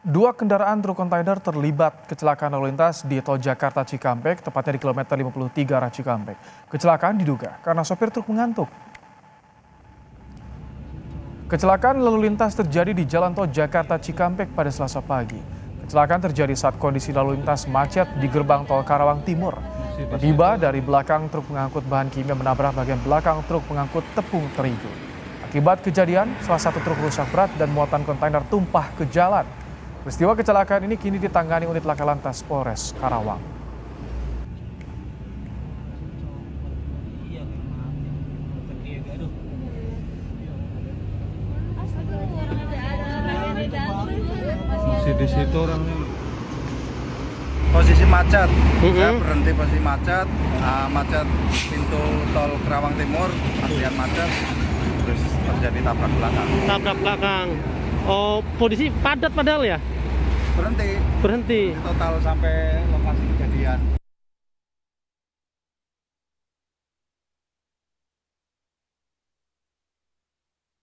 Dua kendaraan truk kontainer terlibat kecelakaan lalu lintas di tol Jakarta Cikampek, tepatnya di kilometer 53 arah Cikampek. Kecelakaan diduga karena sopir truk mengantuk. Kecelakaan lalu lintas terjadi di jalan tol Jakarta Cikampek pada Selasa pagi. Kecelakaan terjadi saat kondisi lalu lintas macet di gerbang tol Karawang Timur. Tiba dari belakang truk pengangkut bahan kimia menabrak bagian belakang truk pengangkut tepung terigu. Akibat kejadian, salah satu truk rusak berat dan muatan kontainer tumpah ke jalan. Peristiwa kecelakaan ini kini ditangani unit laka lantas Polres Karawang. Masih di situ orangnya. Posisi macet, saya berhenti posisi macet, macet pintu tol Karawang Timur, antrian macet, terus terjadi tabrak belakang. Tabrak belakang. Oh, posisi padat padahal ya? Berhenti Berhenti. total sampai lokasi kejadian.